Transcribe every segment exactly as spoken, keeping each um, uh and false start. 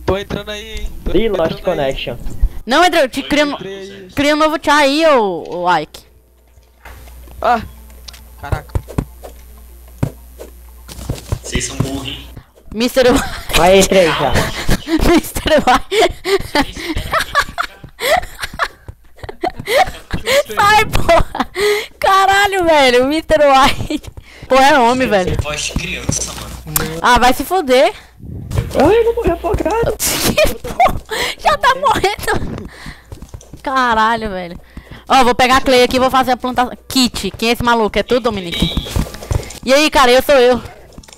Tô entrando aí, hein. Tô Ih, Lost entrando aí. Connection. Não, entra, te cria, um- Entrei aí. cria um novo tchá aí, ô, ô Ike. Ah! Caraca. Vocês são burros, hein? mister White. Aí, entrei já. mister White. Ai, porra. Caralho, velho. mister White. Pô, é homem, velho. Voz de criança, mano. Ah, vai se foder. Ai, eu vou morrer afogado. Já tá morrendo. Caralho, velho. Ó, vou pegar a Clay aqui e vou fazer a plantação. Kit. Quem é esse maluco? É tu, Dominique? E aí, cara? Eu sou eu.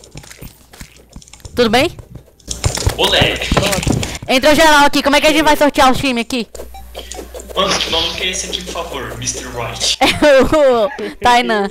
Tudo bem? Olé! Entrou geral aqui. Como é que a gente vai sortear o time aqui? Mano, que maluco é esse aqui, por favor? mister White. É o Tainan.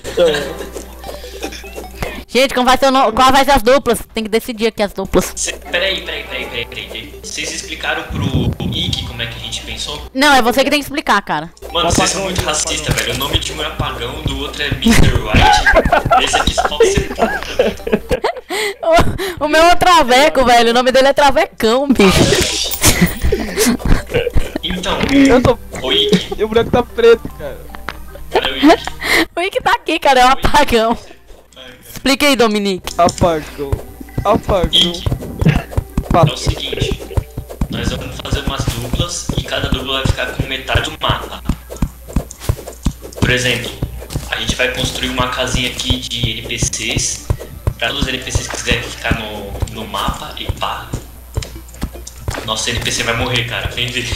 Gente, como vai ser o no... qual vai ser as duplas? Tem que decidir aqui as duplas. Cê, peraí, peraí, peraí, peraí, peraí. Vocês explicaram pro Ike como é que a gente pensou? Não, é você que tem que explicar, cara. Mano, vocês são muito racistas, velho. O nome de um é Apagão, do outro é mister White. Esse aqui só pode ser puta, velho. O, o meu é o Traveco, velho. O nome dele é Travecão, bicho. Então, Eu tô... o Ike, E o branco tá preto, cara. cadê o Ike? O Ike tá aqui, cara. É o Apagão. Explica aí, Dominique. Apagou. Apagou. Ike, é o seguinte. Nós vamos fazer umas duplas e cada dupla vai ficar com metade do mapa. Por exemplo, a gente vai construir uma casinha aqui de N P Cs. Pra todos os N P Cs que quiserem ficar no, no mapa e pá. Nossa, N P C vai morrer, cara. Vem ver.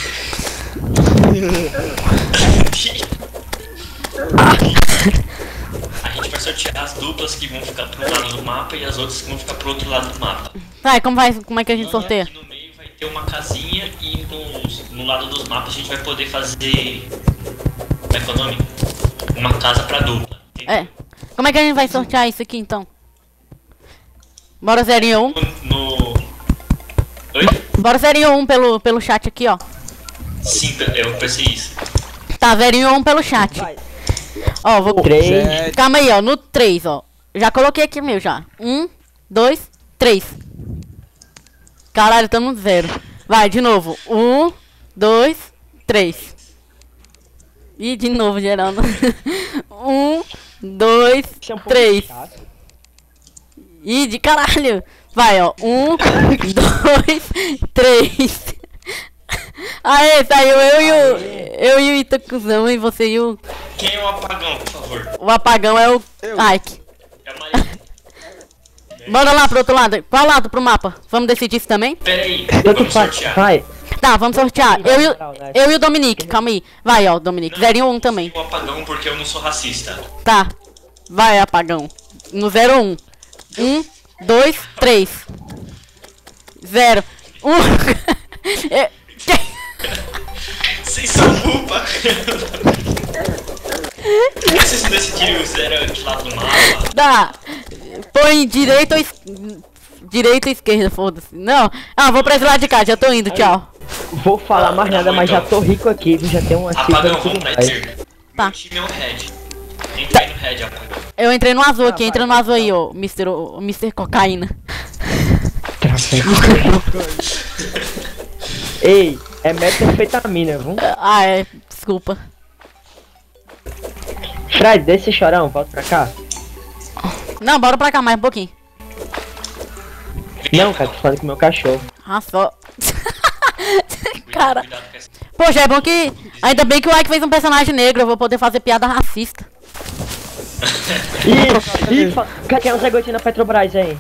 A gente vai sortear as duplas que vão ficar pro lado do mapa e as outras que vão ficar pro outro lado do mapa. Tá, e como, vai, como é que a gente sorteia? Aqui no meio vai ter uma casinha e no, no lado dos mapas a gente vai poder fazer. Como é que é o nome? Uma casa pra dupla. É. Como é que a gente vai sortear isso aqui, então? Bora zero em um. No. no... Oi? Bora zero em um pelo, pelo chat aqui, ó. Sim, eu pensei isso. Tá, zero em um pelo chat. Vai. Ó, vou... Três. Sete. Calma aí, ó. No três, ó. Já coloquei aqui meu, já. Um, dois, três. Caralho, tamo no zero. Vai, de novo. Um, dois, três. Ih, de novo, gerando. Um, dois, Isso é um pouco três. chato. Ih, de caralho. Vai, ó. Um, dois, três. Aê, saiu eu e o... Eu e o Itacuzão e você e o... Quem é o apagão, por favor? O apagão é o Ike. É a Maria. Bora lá pro outro lado. Qual lado pro mapa? Vamos decidir isso também? Pera aí, Tanto vamos faz. sortear. Vai. Tá, vamos sortear. Eu e, o- eu e o Dominique, calma aí. Vai, ó, Dominique. Zero e um também. O apagão porque eu não sou racista. Tá. Vai, apagão. No zero um. Um, dois, três. Zero. Um. É, Vocês são burros pra caramba. Por que vocês não decidiram o zero de lado do mapa? Tá. Põe direita ou es... Direita ou esquerda, foda-se. Não. Ah, vou pra esse lado de cá. Já tô indo, tchau. Vou falar mais nada, mas já tô rico aqui, viu? Já tenho uma cifra Apagão, e tudo vamos pra mais. esquerda. Tá. Meu time é o Red. Entra aí no Red, apagão. Eu entrei no azul aqui. Ah, Entra vai, no azul aí, então. ô. mister O mister Cocaína. Ei, é metanfetamina, viu? Ah, é. Desculpa. Fred, deixa esse chorão, volta pra cá. Não, bora pra cá mais um pouquinho. Não, cara, tô falando com o meu cachorro. Ah, só. Cara. Cuidado com essa. Poxa, é bom que... Ainda bem que o Ike fez um personagem negro. Eu vou poder fazer piada racista. Ih, ih, fa- quer um Zé Gotinho na Petrobras aí?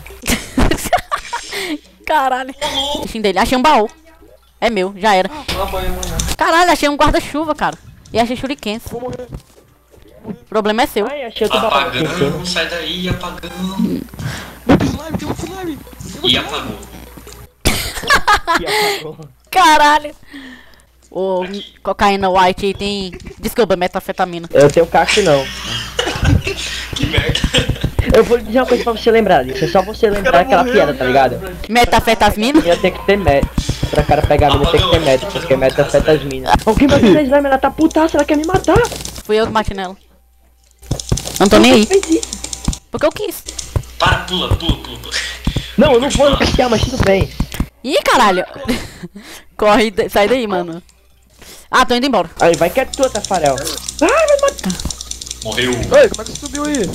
Caralho. Bichinho dele. Achei um baú. É meu, já era. Caralho, achei um guarda-chuva, cara. E achei shurikens. O problema é seu. Ai, achei outro baú aqui em cima. Apagão, sai daí, apagão. Meu slime, tem um slime. E apagou. Ih, apagou. Caralho. O cocaína white aí tem... Desculpa, metafetamina. Eu tenho cacho não. Que merda. Eu vou dizer uma coisa pra você lembrar disso. É só você lembrar aquela piada, tá ligado? Metafetamina? Ia ter que ter meta. Pra cara pegar a mina tem que ter meta, porque meta afeta as minas. Alguém vai fazer slime, ela tá putaça, ela quer me matar. Fui eu que bati nela. Não tô nem aí. Fez isso. Porque eu quis. Para, pula, pula, pula. Não, eu não vou nocautear, mas tudo bem. Ih, caralho. Corre, sai daí, mano. Ah, tô indo embora. Aí, vai que é tua, Tafarel. Ai, vai matar. Morreu. Oi, como é que você subiu aí?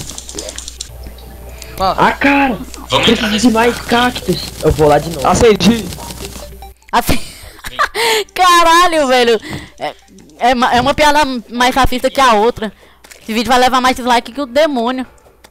Ah, Ah, cara. Vamos entrar Preciso nesse de mais cactos. Eu vou lá de novo. acendi. Assim. Caralho, velho. É, é, ma- é uma piada mais racista que a outra. Esse vídeo vai levar mais dislike que o demônio.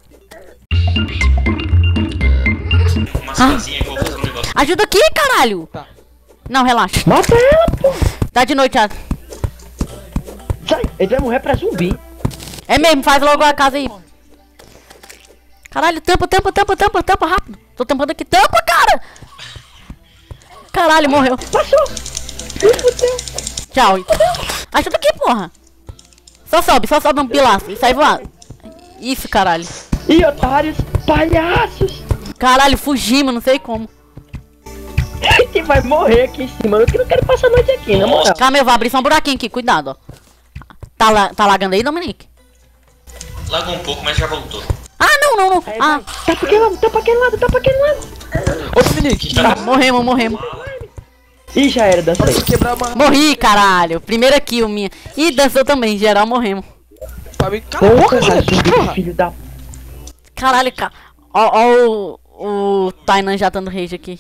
Umas casinhas que eu vou fazer um negócio. Ajuda aqui, caralho. Tá. Não, relaxa. Mata ela, pô. Tá de noite já. Sai. Ele vai morrer pra zumbi. É mesmo, faz logo a casa aí. Caralho, tampa, tampa, tampa, tampa, tampa, rápido. Tô tampando aqui. Tampa, cara! Caralho, morreu. Passou. Me fudeu. Tchau. Ajuda aqui, porra. Só sobe, só sobe um pilastro e sai voando. Isso, caralho. Ih, otários. Palhaços. Caralho, fugimos, não sei como. Que vai morrer aqui em cima. Eu que não quero passar a noite aqui, na moral. Calma, eu vou abrir só um buraquinho aqui, cuidado, ó. Tá, la tá lagando aí, Dominique? Lagou um pouco, mas já voltou. Ah, não, não, não. Aí, Ah, vai. Tá pra aquele lado, tá pra aquele lado, tá pra aquele lado. Ô, Dominique, Tá. morremos, morremos. Ih, já era, dancei. você quebrar uma... Morri, caralho. Primeira kill minha. Ih, dançou também, geral morremos. Pra mim, cala a boca, Porra, gente, zumbi, porra. filho da... Caralho, cara. Ó, ó o, o Tainan já dando rage aqui.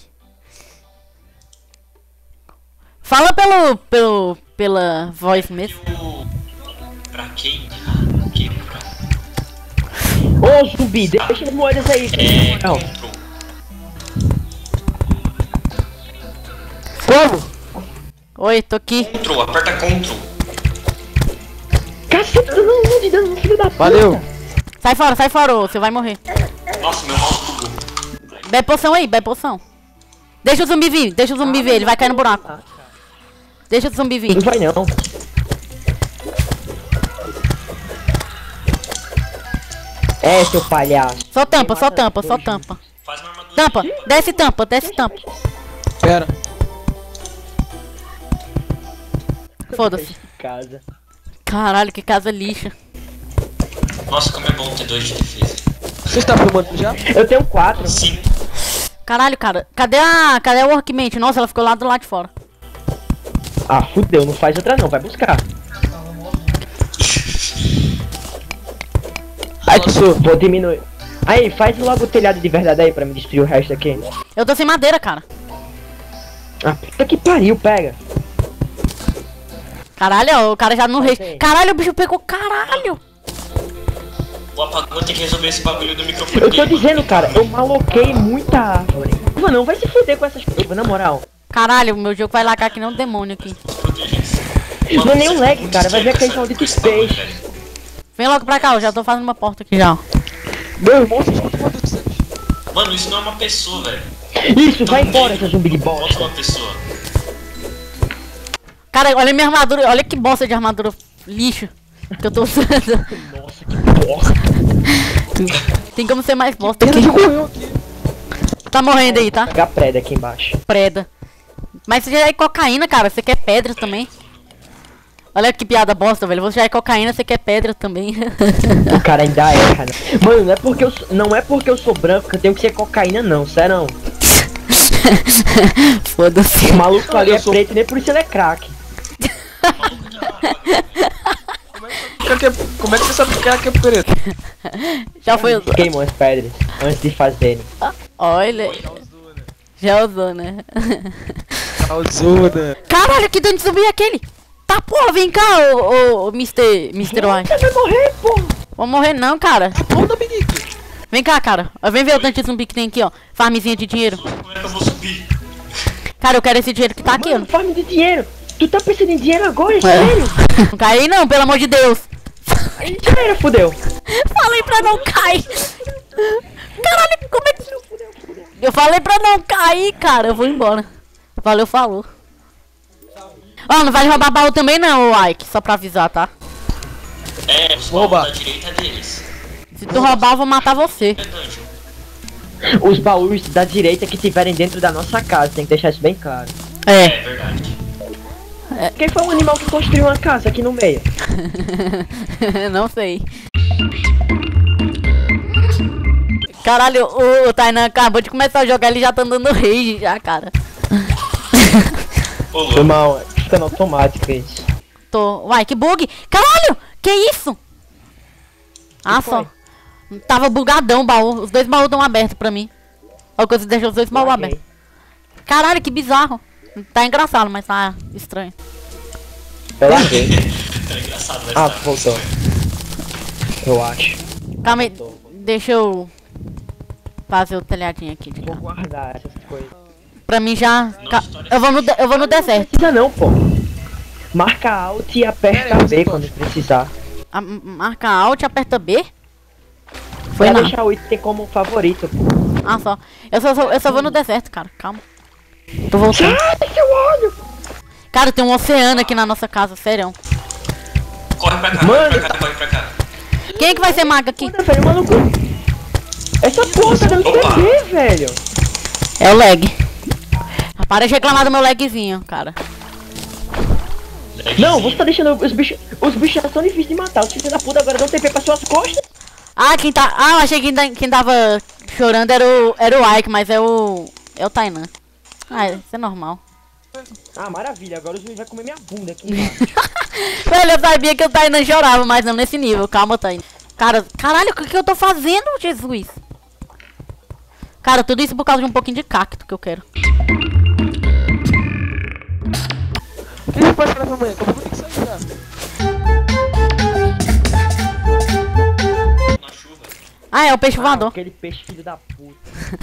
Fala pelo, pelo, pela voz mesmo. O... Pra quem? Quebrar. Ô, zumbi, deixa as moedas aí. É... Não. Control. Como? Oi, tô aqui. Control, aperta Control. Caceta, não, não, de dano, filho da puta. Valeu. Sai fora, sai fora, ô, você vai morrer. Nossa, meu mouse bugou. Bebe poção aí, bebe poção. Deixa o zumbi vir, deixa o zumbi vir, ele vai cair no buraco. Deixa o zumbi vir. Não vai não. É, seu palhaço. Só tampa, só tampa, só tampa. Faz uma armadura. Tampa, desce tampa, desce tampa. Pera. Foda-se. Casa. Caralho, que casa lixa. Nossa, como é bom ter dois de defesa. Você está filmando já? Eu tenho quatro. Sim. Caralho, cara. Cadê a. Cadê a workbench? Nossa, ela ficou lá do lado de fora. Ah, fudeu, não faz outra não, vai buscar. Ai, que sou. Vou diminuir. Aí, faz logo o telhado de verdade aí pra me destruir o resto aqui. Eu tô sem madeira, cara. Ah, puta que pariu, pega. Caralho, ó, o cara já no rei. Ok. Caralho, o bicho pegou, caralho. O apagão tem que resolver esse bagulho do microfone. Eu tô dele, dizendo, mano. cara, eu maloquei muita árvore. Mano, não vai se fuder com essas coisas, na moral. Caralho, o meu jogo vai lagar que nem um demônio aqui. Não é nem um você lag, tá muito cara, vai ver estranho aquele com maldito essa- com esse bagulho, space. velho. Vem logo pra cá, eu já tô fazendo uma porta aqui já. Meu irmão, você escuta quanto de sangue? Mano, isso não é uma pessoa, velho. Isso, vai embora, seu zumbi de Bota bosta. uma pessoa. Cara, olha minha armadura, olha que bosta de armadura lixo que eu tô usando. Nossa, que bosta. Tem como ser mais bosta Pena aqui. de morreu aqui. Tá morrendo aí, tá? Pega a preda aqui embaixo. Preda. Mas você já é cocaína, cara. Você quer pedra também. Olha que piada bosta, velho. Você já é cocaína, você quer pedra também. O cara ainda erra, né? Mano, não é porque eu sou, não é porque eu sou branco que eu tenho que ser cocaína, não, sério não. Foda-se. O maluco ali Eu é sou- preto e nem por isso ele é craque. Cara, que é- Como é que você sabe que cara que é preto? Já foi. Queimou as pedras antes de fazerem. Olha. Já usou, né? Calzona. Caralho, que dano de zumbi é aquele? Tá, porra, vem cá, ô, ô, mister mister White. Você vai morrer, porra! Vou morrer não, cara. Bom, Dominique. Vem cá, cara. Ó, vem ver o tanto de zumbi que tem aqui, ó. Farmzinha de dinheiro. Como é que eu vou subir? Cara, eu quero esse dinheiro que tá aqui, ó. Mano, farm de dinheiro! Tu tá precisando de dinheiro agora, é sério? Não cai aí não, pelo amor de Deus. Aí já era, fudeu. Falei pra não cair. Caralho, como é que... Eu falei pra não cair, cara. Eu vou embora. Valeu, falou. Ó, não vai roubar baú também não, ô Ike. Só pra avisar, tá? É, os Vou roubar. baús da direita é deles. Se tu roubar, eu vou matar você. É dungeon. Os baús da direita que tiverem dentro da nossa casa, tem que deixar isso bem claro. É. É verdade. Quem foi o animal que construiu uma casa aqui no meio? Não sei. Caralho, o, o Tainan acabou de começar a jogar, ele já tá andando rage já, cara. Ô, Foi louco. mal, fica no automático isso. Tô. Uai, que bug! Caralho! Que isso? Ah, Que só. Tava bugadão o baú. Os dois baús estão abertos pra mim. Olha que você deixou os dois baús Larguei. abertos. Caralho, que bizarro. Tá engraçado, mas tá estranho. Eu larguei. É engraçado, mas Ah, tá. voltou. Eu acho. Calma aí. Deixa eu fazer o telhadinho aqui de Vou cá. guardar essas coisas. Pra mim já. Ca- Eu vou no, de- eu vou no deserto. Não precisa não, pô. Marca Alt e aperta Pera aí, B você quando precisar. A- marca Alt e aperta B? Foi Vai não. deixar o item como favorito, pô. Ah, só. Eu só, só- eu só vou no deserto, cara. Calma. Tô voltando. Sai, seu olho! Cara, tem um oceano aqui na nossa casa, sério. Corre pra cá, Mano, corre pra cá, corre pra cá. Quem é que vai ser mago aqui? Mano, velho, maluco. Essa porra tá dando Opa. T V, velho. É o lag. Para de reclamar do meu lagzinho, cara. Não, você tá deixando os bichos. Os bichos já são difíceis de matar. Os filhos da puta agora dão T P pra suas costas. Ah, quem tá. Ah, eu achei que quem, tá- quem tava chorando era o. Era o Ike, mas é o. É o Tainan. Ah, isso é normal. Ah, maravilha. Agora os bichos vão comer minha bunda aqui embaixo. Velho, eu sabia que o Tainan chorava, mas não nesse nível. Calma, Tainan. Cara, caralho, o que, que eu tô fazendo, Jesus? Cara, tudo isso por causa de um pouquinho de cacto que eu quero. O que a gente pode esperar pra amanhã? Como tem que sair já? Na chuva. Ah, é o peixe Ah, voador. aquele peixe filho da puta.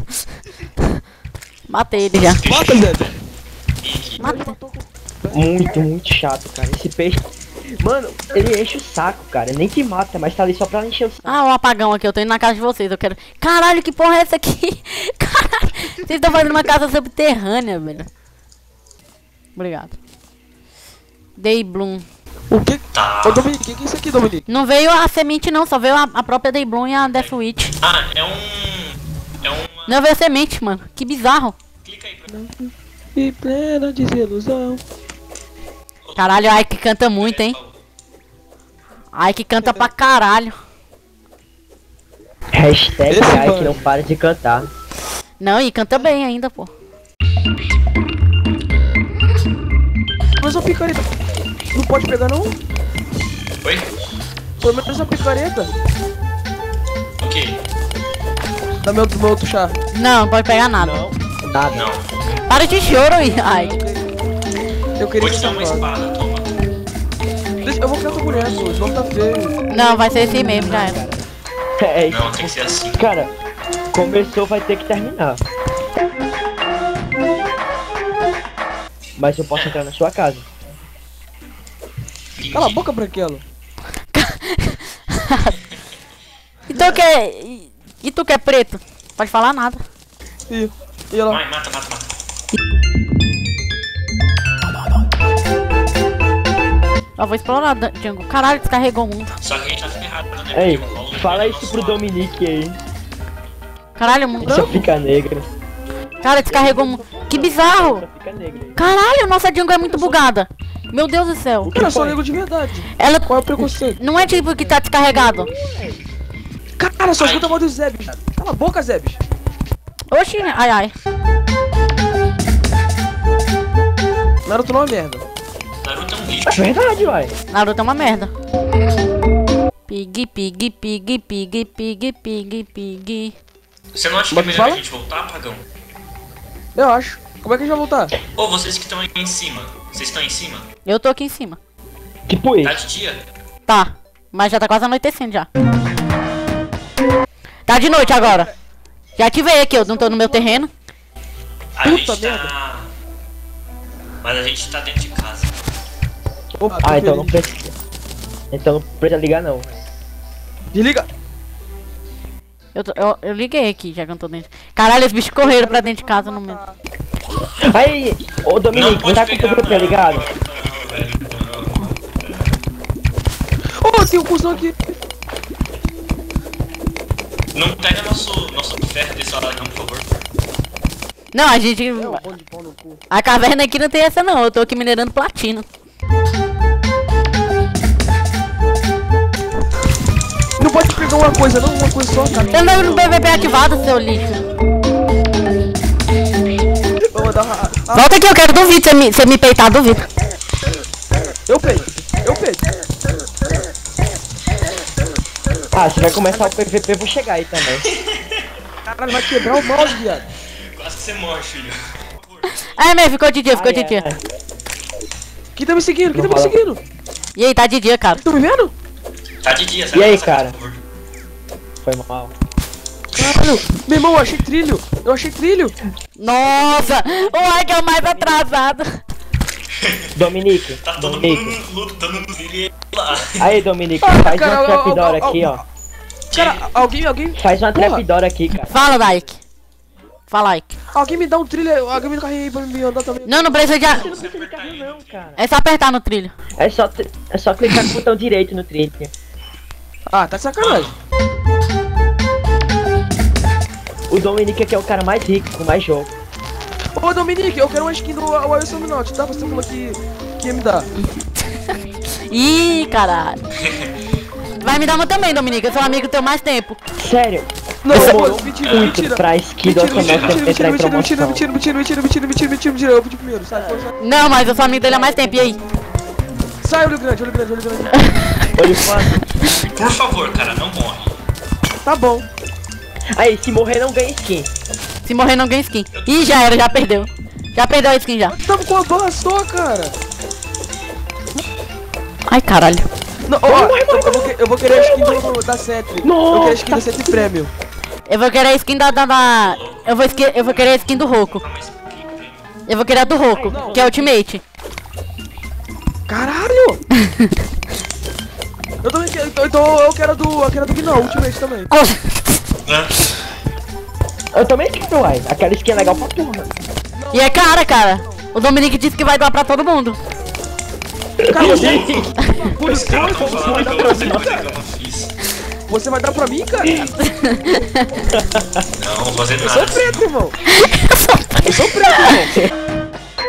Matei ele já. Bota, Zé. Ike. Matei. Muito, muito chato, cara. Esse peixe. Mano, ele enche o saco, cara. Nem te mata, mas tá ali só pra encher o saco. Ah, o apagão aqui, eu tô indo na casa de vocês, eu quero... Caralho, que porra é essa aqui? Caralho, vocês estão fazendo uma casa subterrânea, velho. Obrigado. Day Bloom. O que? Tá. Ô, Dominique, o que que é isso aqui, Dominique? Não veio a semente não, só veio a, a própria Day Bloom e a Death Witch. Ah, é um... É uma... Não veio a semente, mano. Que bizarro. Clica aí pra... E plena desilusão. Caralho, ai que canta muito, hein? Ai que canta pra caralho. Hashtag Esse ai que mano. não para de cantar. Não, e canta bem ainda, pô. Mas uma picareta. Não pode pegar, não? Oi? Pelo menos uma picareta. O quê? Da meu, do meu outro chá. Não, não pode pegar nada. Não, nada. Não. Para de choro, ai. Eu queria Vou te dar uma essa espada, toma. Deixa, eu vou ficar com a mulher, pô. O jogo tá feio. Não, vai ser esse mesmo, já era. É isso. Não, tem que ser assim. Cara, começou, vai ter que terminar. Mas eu posso entrar na sua casa. Cala a boca, Branquelo. E tu que é... E, e tu que é preto? Pode falar nada. E, e ela... Vai, mata, mata, mata. Eu vou explorar, Django. Caralho, descarregou o mundo. Só que a gente tá ferrado, né? Ei, Porque o Paulo fala pegou isso nosso pro lado. Dominique aí. Caralho, o mundo... Só fica negra. Cara, descarregou o mundo. Que bizarro. Só fica negra aí. Caralho, nossa Django é muito bugada. Meu Deus do céu. Cara, eu sou foi? nego de verdade. Ela... Qual é o preconceito? Não é tipo que tá descarregado. Cara, só escuta a voz do Zebes. Cala a boca, Zebes. Oxi, ai ai. Naruto não é merda. Naruto é um É lixo. verdade, uai. Naruto é uma merda. Pig, pig, pig, pig, pig, pig, pig. Você não acha que é Mas melhor fala? a gente voltar, Pagão? Eu acho. Como é que a gente vai voltar? Ou vocês que estão aí em cima? Vocês estão em cima? Eu tô aqui em cima. Tipo Tá isso. de dia? Tá, mas já tá quase anoitecendo já. Tá de noite agora. Já te veio aqui, eu não tô no meu terreno. A Puta gente merda. tá... Mas a gente tá dentro de casa. Opa, Ah, então não feliz. precisa. Então não precisa ligar não. Desliga. Eu, tô- eu, eu liguei aqui, já que eu não tô dentro. Caralho, os bichos correram pra dentro de casa no meu. Aí, ô Dominique, não tá com o P V P ligado? Não, velho, Ô, tem um cuzão aqui. não. Não pega nosso, nosso ferro desse lado não, por favor. Não, a gente. É um bom de pau no cu. A caverna aqui não tem essa não, eu tô aqui minerando platina. Não pode pegar uma coisa, não, uma coisa só, cara. Eu não no P V P ativado, seu lixo. Vou mandar uma... Volta aqui, eu quero duvido. Você me, você me peitar, duvido. Eu peito, eu peito. Ah, você vai começar o P V P, eu vou chegar aí também. Caralho, vai quebrar o mouse, viado. Quase que você morre, filho. É, mesmo, ficou de dia, ficou Ai, de dia. ai, ai. Quem tá me seguindo? Quem tá Não me fala. seguindo? E aí, tá de dia, cara. Tá me vendo? Tá de dia, E aí, nossa cara? por favor. Foi mal. Caralho, meu irmão, eu achei trilho. Eu achei trilho. Nossa, o Ike é o mais atrasado. Dominique, Tá todo Dominique. mundo lutando no vídeo lá. Aí, Dominique, Ah, faz cara, uma ó, ó, trapdoor ó, aqui, ó. ó. Cara, alguém, alguém... Faz uma Porra. trapdoor aqui, cara. Fala, Ike. Fala, Ike. Alguém me dá um trilho, alguém me dá um carrinho aí pra me andar também. Não, não precisa de... a- Você não precisa de carro não, cara. É só apertar no trilho. É só, tri- é só clicar com o botão direito no trilho. Ah, tá de sacanagem. O Dominique aqui é o cara mais rico, com mais jogo. Ô, Dominique, eu quero uma skin do Wilson Minotti, tá? Você falou que, que ia me dar. Ih, caralho. Vai me dar uma também, Dominique. Eu sou amigo teu mais tempo. Sério, Não, demorou pô, mentira, muito mentira. pra skin do Mentira, mentira, Oconox mentira, entrar em mentira, mentira, promoção. mentira, mentira, mentira, mentira, mentira, mentira, mentira, mentira, mentira, eu pedi primeiro, sai, sai, sai. Não, mas eu sou amigo dele há mais tempo. E aí? Sai, olho grande, olho grande, olho grande. Olha o fácil. Por favor, cara, não morre. Tá bom. Aí, se morrer não ganha skin. Se morrer, não ganha skin. Ih, já era, já perdeu. Já perdeu a skin já. Eu tava com a bala só, cara. Ai, caralho. Não, ó, eu, eu, vou, que- eu vou querer a skin do, da Setri. Eu quero a skin da Setri Premium. Eu vou querer a skin da... da, da- Eu, vou esque... eu vou querer a skin do Roku. Eu vou querer a do Roku, que é Ultimate. Caralho! Eu também quero, então, então eu quero a do, eu quero a do Gnome, Ultimate também. Né? Eu também quero, uai. Aquela skin é legal pra porra. E é cara, cara. O Dominique disse que vai doar pra todo mundo. Cara, você, Os caras tão falando que eu vou fazer coisa que eu não fiz. você vai dar pra mim, cara? Não, vou fazer Eu sou nada. preto, irmão. Eu sou preto, irmão.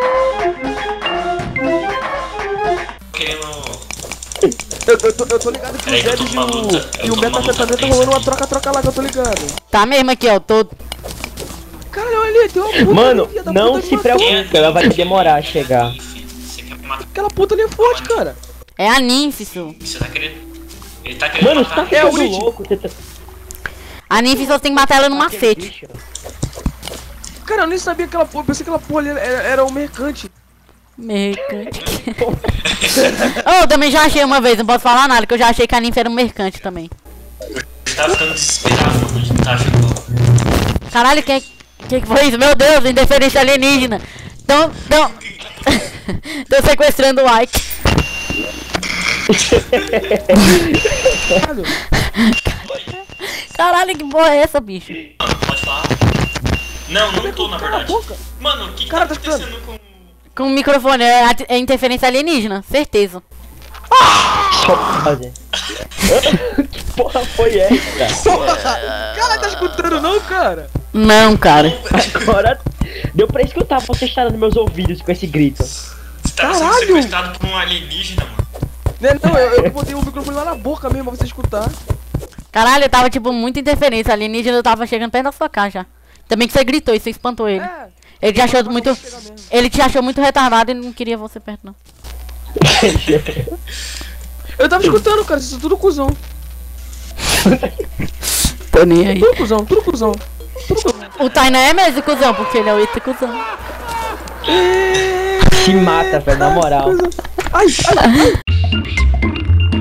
Querendo. Eu, eu, tô, eu tô ligado que o Peraí que eu tô Zed e numa luta. o, Eu e o tô numa luta Metafetamina tá tensa rolando uma aqui. troca-troca lá que eu tô ligado. Tá mesmo aqui, ó. Tô... Caralho, olha ali, tem uma puta Mano, ali, filha da não puta, se me matou. preocupe, ela vai demorar a chegar. Você quer me matar? Aquela puta ali é forte, cara. É a Ninfisu. Você tá querendo. Ele tá querendo Mano, você tá matar. É, o ficando Lich. louco. Você tá... A Ninfisu você tem que matar ela no macete. Bicho. Cara, eu nem sabia que aquela porra, pensei que aquela porra ali era, era um mercante. Mercante. Oh, eu também já achei uma vez, não posso falar nada, que eu já achei que a ninfa era um mercante também. Eu tava ficando desesperado quando a gente tá achando. Caralho, que que que foi isso? Meu Deus, interferência alienígena. Tão, tão... Tô sequestrando o Ike. Caralho. Caralho, que porra é essa, bicho? Mano, pode falar. Não, não tô, na Cala a verdade. boca. Mano, o que, que Cara, tá tá escutando? acontecendo com. Com o microfone, é, a- é interferência alienígena, certeza. Só pra fazer. Que porra foi essa? Porra! Cara, tá escutando não, cara? Não, cara. Agora deu pra escutar você estar nos meus ouvidos com esse grito. Você tava sendo Caralho! sequestrado por um alienígena, mano. Né, não, eu, eu botei o microfone lá na boca mesmo pra você escutar. Caralho, tava tipo muita interferência alienígena, eu tava chegando perto da sua casa já. Também que você gritou e você espantou ele. É. Ele te achou muito. Chega mesmo. Ele te achou muito retardado e não queria você perto, não. Eu tava escutando, cara, isso é tudo cuzão. Tô nem aí. Tudo cuzão, tudo cuzão. Tudo cuzão. O Tainan é mesmo cuzão, porque ele é o Ita cuzão. Se mata, velho, na moral. Ai, ai, ai.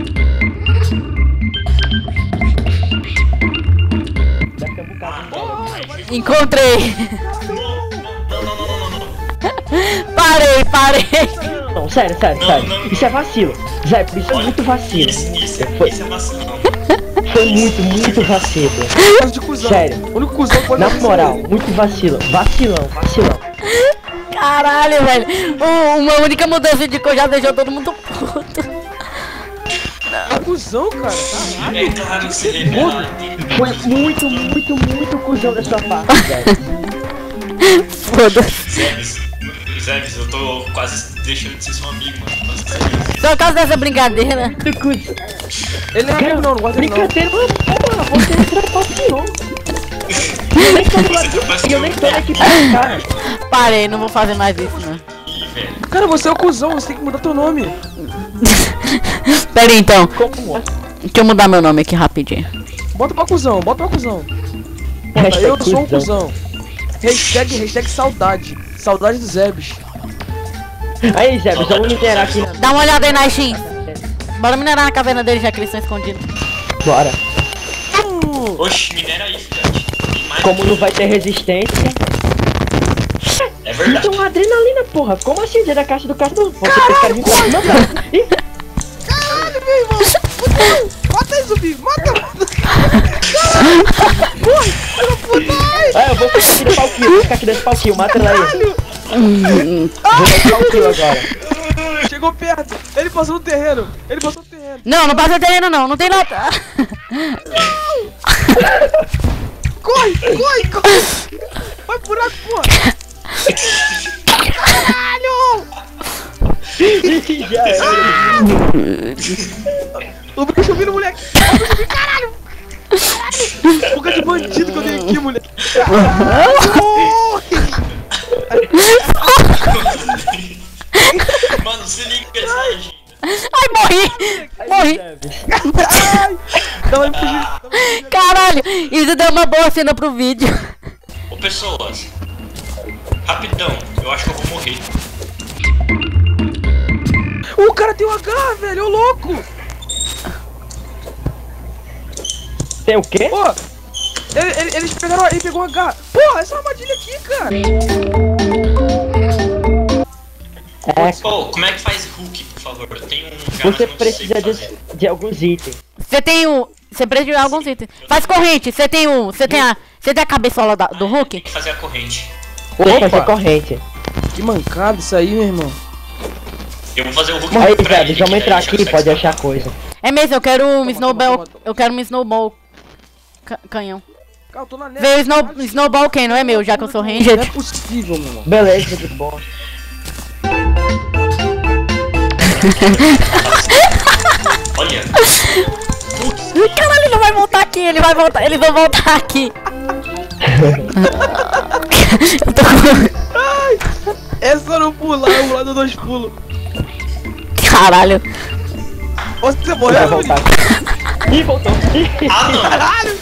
Daqui a bocado. Encontrei. Não, não, não, não, não, não. Parei, parei. Não, sério, sério, Não, sério. não. Isso é vacilo. Zé, isso é Olha, muito vacilo. Isso, isso, é, Foi, isso é vacilão. foi muito, muito vacilo. Coisa de cuzão. Sério. O único cuzão que pode Na fazer isso moral, aí. muito vacilo. Vacilão, vacilão. Caralho, velho. U- Uma única mudança de cor já deixou todo mundo puto. É cuzão, cara. Caralho. É claro que você revela. Foi muito, muito, muito cuzão da sua parte, velho. Foda-se. Zebes, Zebes, eu tô quase deixando de ser seu amigo, mano. Nossa, sério. Só por causa dessa brincadeira. Muito cuzão. Ele não é amigo não, não gosta dele não. Brincadeira, mas porra, você ultrapassou. Eu nem tô do lado de- eu nem tô na equipe do cara. Parei, não vou fazer mais isso, não. Ih, velho. Cara, você é o cuzão, você tem que mudar teu nome. Pera aí, então. Como? Deixa eu mudar meu nome aqui rapidinho. Bota pra cuzão, bota pra cuzão. Bota, Hashtag eu sou um cuzão. cuzão. Hashtag, hashtag saudade. Saudade do Zebes. Aí, Zé, vamos minerar aqui. na- Dá uma olhada aí na Steam. Bora minerar na caverna deles, já que eles estão escondidos. Bora. Hum, Oxe, minera aí, filhote. Tem mais Como não vai ter resistência. É verdade. Então, adrenalina, porra. Como assim? Dia da caixa do cara do. Vocês querem vir pra cima, cara? Ih, caralho, meu irmão. Fudeu. Mata aí, zumbi. Mata, mata. ah, eu vou ficar aqui desse pau-kill. Vou ficar aqui desse pau-kill. Mata ela aí. Vou dar pau-kill agora. Chegou perto. Ele passou no terreno. Ele passou no terreno. Não, não passa terreno não, não tem nada. Corre, corre, corre. Vai buraco, porra. Caralho. Já era. O bicho vindo, moleque. O bicho vindo, caralho. Caralho. Boca de bandido que eu dei aqui, moleque. Mano, se liga essa legenda. Ai, morri! Morri! Ai. Dá uma fugir. Dá uma fugir. Caralho! Isso deu uma boa cena pro vídeo. Ô, pessoas. Rapidão, eu acho que eu vou morrer. O cara tem um H, velho. Ô, louco. Tem o quê? Pô. Ele, ele, eles pegaram. Ele pegou um H. Porra, essa armadilha aqui, cara. É, Ô, como é que faz hook, por favor? Eu tenho um já, você mas não sei precisa de, fazer. de alguns itens. Você tem um. Você precisa de alguns itens. Faz corrente, você tem um. Você tem a. Você tem a cabeçola da- do Tem Hulk? que fazer a corrente. Vou Opa. fazer corrente. Que mancada isso aí, meu irmão. Eu vou fazer o hook Aí, pra velho, ele, vamos que entrar daí já aqui, consegue pode escapar. achar coisa. É mesmo, eu quero um Toma, snowball. toma, toma. Eu quero um snowball. ca- canhão. Cara, eu tô na neve. Veio o snow, snowball quem? Não é meu, já que eu sou Não é ranger. possível, meu irmão. Beleza, de boa. Olha, Caralho, ele não vai voltar aqui, ele vai voltar, eles vão voltar aqui. Eu tô com... É só não pular, eu vou lá do dois pulos. Caralho. Ô, você Vai morreu, voltar. menino? Ih, voltou. Ih. ah não! Caralho!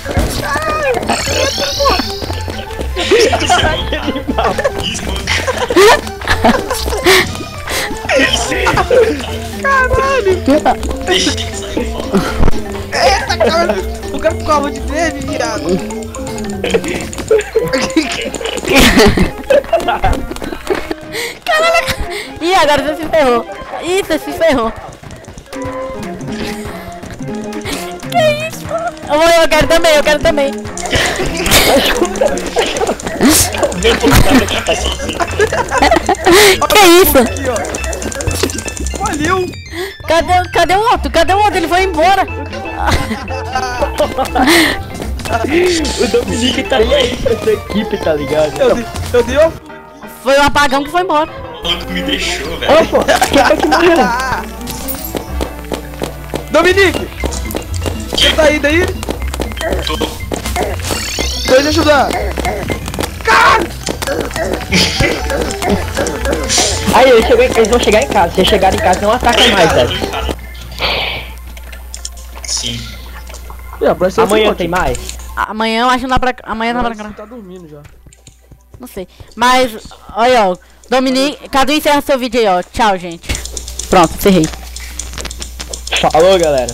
Isso é mancado. Isso é mancado. Caralho! Deixa ele sair fora. Eita, cara! O cara com a arma de neve, viado! Ih, agora você se ferrou. Ih, você se ferrou. Que isso? Eu, vou, eu quero também, eu quero também. Que isso? Aqui, ó. Valeu! Cadê, cadê o outro? Cadê o outro? Ele foi embora. O Dominique tá nem aí pra essa equipe, tá ligado? Eu dei, eu dei uma... Foi o apagão que foi embora. O maluco me deixou, velho. Opa, quem foi que morreu? Ah! Dominique! Você tá aí daí? Tô. Deixa eu ajudar! Caralho! Aí, eles, chegam em- eles vão chegar em casa. Se eles chegarem em casa, não ataca mais, velho. Sim. É, parece que Amanhã você tem mais? Amanhã eu acho que não dá pra. Amanhã não dá pra. Você tá dormindo já. Não sei. Mas, olha, ó. Dominique, Cadu encerra seu vídeo aí, ó. Tchau, gente. Pronto, encerrei. Falou, galera.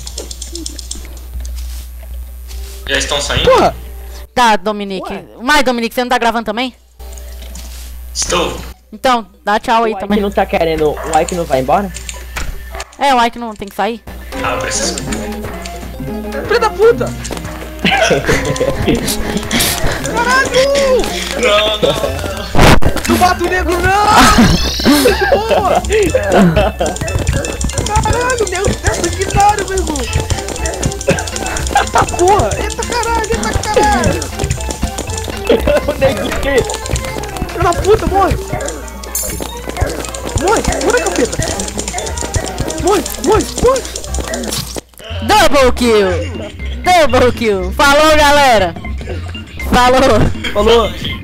Já estão saindo? Porra! Tá, Dominique. Mas, Dominique, você não tá gravando também? Estou. Então, dá tchau aí O Ike também. não tá querendo. O Ike não vai embora? É, o Ike não tem que sair. Ah, eu preciso. Filha da puta! Não, não, não. Não mata o negro, não! Porra! Caralho, meu Deus, sanguinário, meu irmão! Eita porra! Eita caralho, eita caralho! O nego que? Filha da puta, morre! Morre, morre, capeta! Morre, morre, morre! Double kill! Double kill! Falou, galera! Falou. Falou.